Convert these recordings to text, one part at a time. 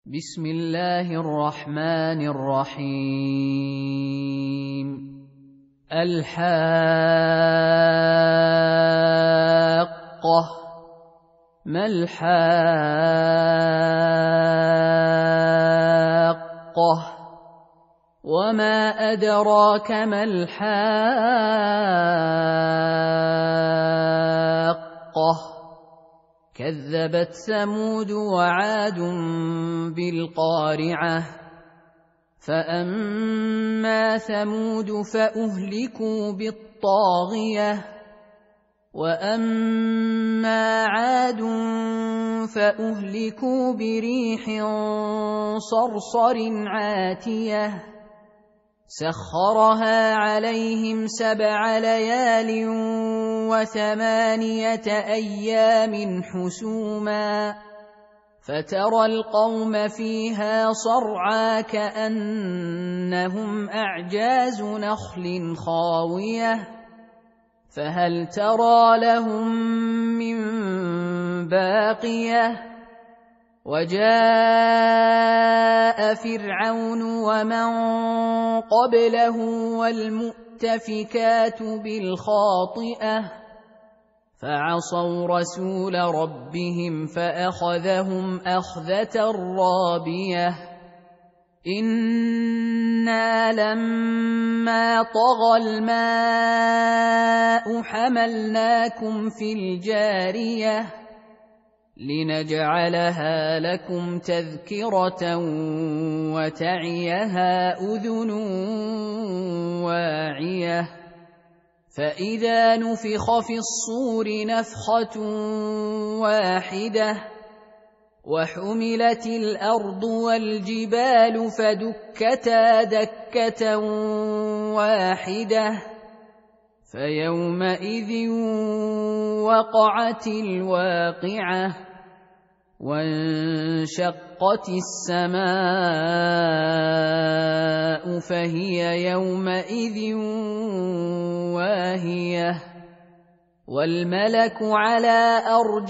بسم الله الرحمن الرحيم. الحاقة. ما الحاقة؟ وما أدراك ما الحاقة؟ كذبت ثمود وعاد بالقارعة. فأما ثمود فأهلكوا بالطاغية، وأما عاد فأهلكوا بريح صرصر عاتية سخرها عليهم 7 ليال و8 أيام حسوما، فترى القوم فيها صرعى كأنهم أعجاز نخل خاوية، فهل ترى لهم من باقية؟ وجاء فرعون ومن قبله والمؤتفكات بالخاطئة، فعصوا رسول ربهم فأخذهم أخذة رابية. إنا لما طغى الماء حملناكم في الجارية لنجعلها لكم تذكرة وتعيها أذن واعية. فإذا نفخ في الصور نفخة واحدة وحملت الأرض والجبال فدكتا دكة واحدة، فيومئذ وقعت الواقعة، وانشقت السماء فهي يومئذ واهية، والملك على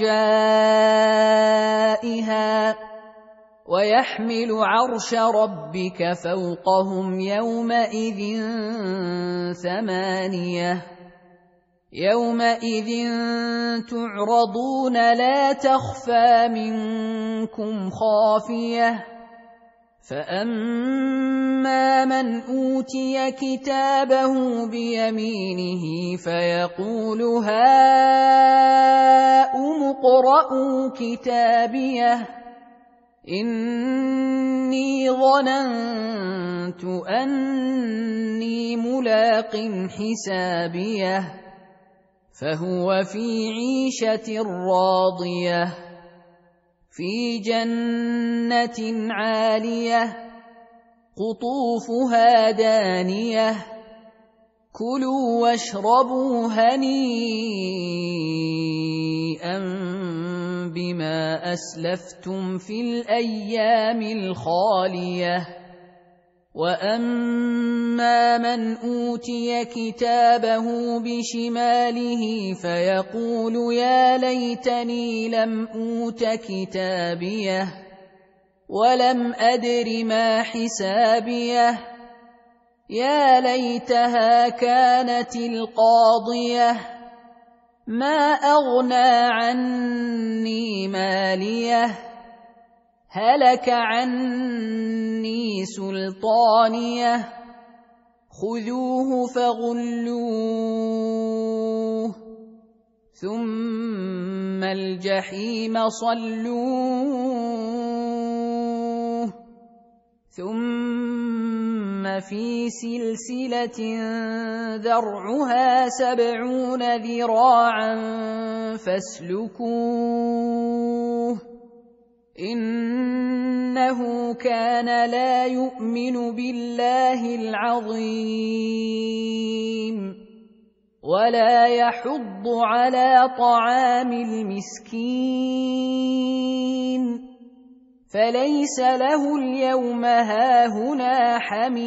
أرجائها، ويحمل عرش ربك فوقهم يومئذ 8. يومئذ تعرضون لا تخفى منكم خافية، فأما من أوتي كتابه بيمينه فيقول هاؤم اقرءوا كتابيه إني ظننت أني ملاق حسابيه، فهو في عيشة راضية في جنة عالية قطوفها دانية. كلوا واشربوا هنيئا بما أسلفتم في الأيام الخالية. وأما من أوتي كتابه بشماله فيقول يا ليتني لم أوت كتابيه ولم أدر ما حسابيه، يا ليتها كانت القاضية ما أغنى عني ماليه، هلك عني سلطانيه، خذوه فغلوه ثم الجحيم صلوه، ثم في سلسلة ذرعها 70 ذراعا فاسلكوه، إنه كان لا يؤمن بالله العظيم ولا يحض على طعام المسكين، فليس له اليوم هاهنا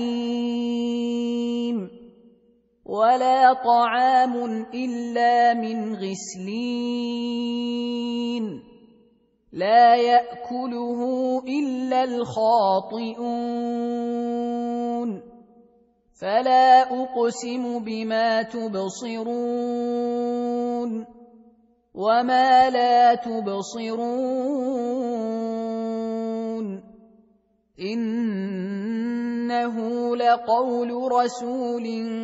حميم ولا طعام إلا من غسلين، لا يأكله إلا الخاطئون فلا أقسم بما تبصرون وما لا تبصرون إنه لقول رسول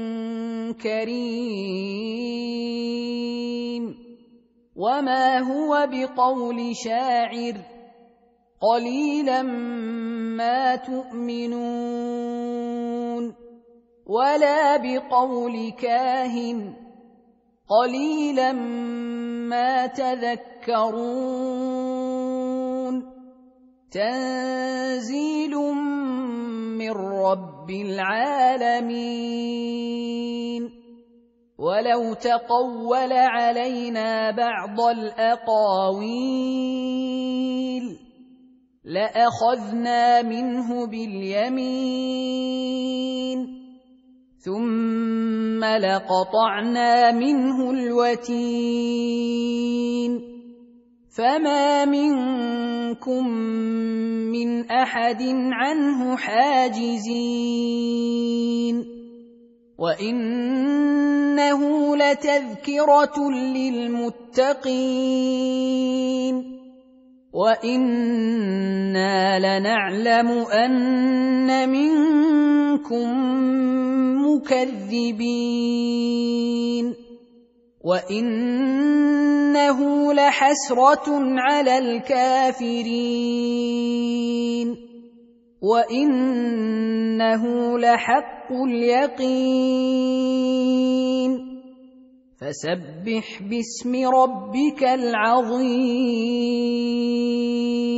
كريم وما هو بقول شاعر قليلا ما تؤمنون ولا بقول كاهن قليلا ما تذكرون تنزيل من رب العالمين ولو تقول علينا بعض الأقاويل لأخذنا منه باليمين ثم لقطعنا منه الوتين فما منكم من أحد عنه حاجزين وإنه لتذكرة للمتقين وإنا لنعلم أن منكم مكذبين وإنه لحسرة على الكافرين وإنه لحق اليقين فسبح باسم ربك العظيم